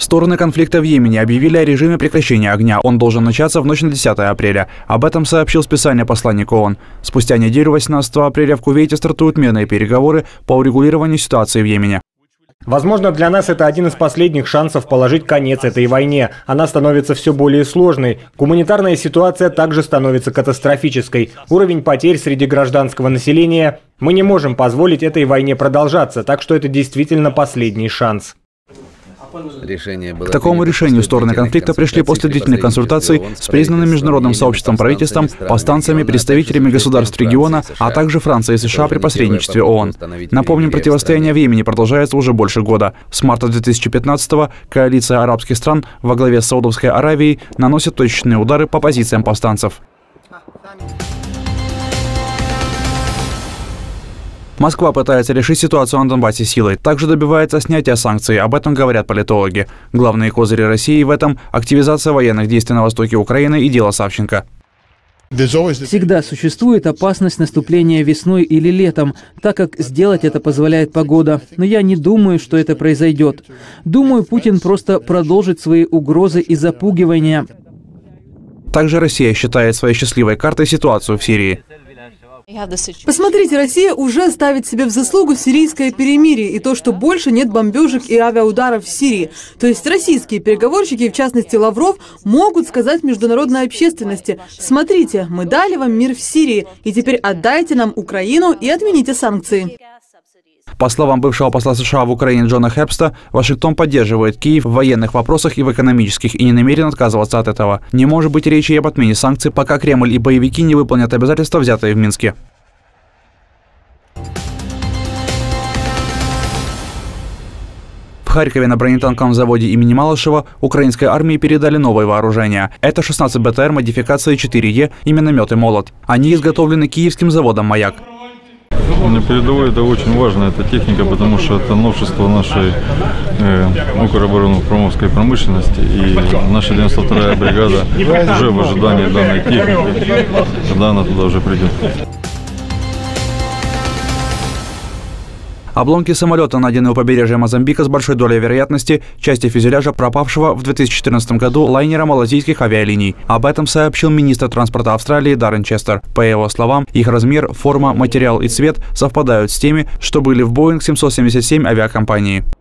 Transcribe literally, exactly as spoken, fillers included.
Стороны конфликта в Йемене объявили о режиме прекращения огня. Он должен начаться в ночь на десятое апреля. Об этом сообщил специальный посланник ООН. Спустя неделю, восемнадцатого апреля, в Кувейте стартуют мирные переговоры по урегулированию ситуации в Йемене. Возможно, для нас это один из последних шансов положить конец этой войне. Она становится все более сложной. Гуманитарная ситуация также становится катастрофической. Уровень потерь среди гражданского населения. Мы не можем позволить этой войне продолжаться, так что это действительно последний шанс. К такому решению стороны конфликта пришли после длительных консультаций с признанным международным сообществом правительством, повстанцами, представителями государств региона, а также Францией и США при посредничестве ООН. Напомним, противостояние в Йемене продолжается уже больше года. С марта две тысячи пятнадцатого коалиция арабских стран во главе с Саудовской Аравией наносит точечные удары по позициям повстанцев. Москва пытается решить ситуацию на Донбассе силой, также добивается снятия санкций, об этом говорят политологи. Главные козыри России в этом – активизация военных действий на востоке Украины и дело Савченко. Всегда существует опасность наступления весной или летом, так как сделать это позволяет погода. Но я не думаю, что это произойдет. Думаю, Путин просто продолжит свои угрозы и запугивания. Также Россия считает своей счастливой картой ситуацию в Сирии. Посмотрите, Россия уже ставит себе в заслугу сирийское перемирие и то, что больше нет бомбежек и авиаударов в Сирии. То есть российские переговорщики, в частности Лавров, могут сказать международной общественности: смотрите, мы дали вам мир в Сирии, и теперь отдайте нам Украину и отмените санкции. По словам бывшего посла США в Украине Джона Хербста, Вашингтон поддерживает Киев в военных вопросах и в экономических и не намерен отказываться от этого. Не может быть речи и об отмене санкций, пока Кремль и боевики не выполнят обязательства, взятые в Минске. В Харькове на бронетанковом заводе имени Малышева украинской армии передали новое вооружение. Это шестнадцать БТР модификации четыре Е и минометы «Молот». Они изготовлены киевским заводом «Маяк». На передовой это очень важно, эта техника, потому что это новшество нашей э, Укроборонно-промысловской промышленности. И наша девяносто вторая бригада уже в ожидании данной техники, когда она туда уже придет. Обломки самолета найдены у побережья Мозамбика с большой долей вероятности части фюзеляжа пропавшего в две тысячи четырнадцатом году лайнера малазийских авиалиний. Об этом сообщил министр транспорта Австралии Даррен Честер. По его словам, их размер, форма, материал и цвет совпадают с теми, что были в Боинг семьсот семьдесят семь авиакомпании.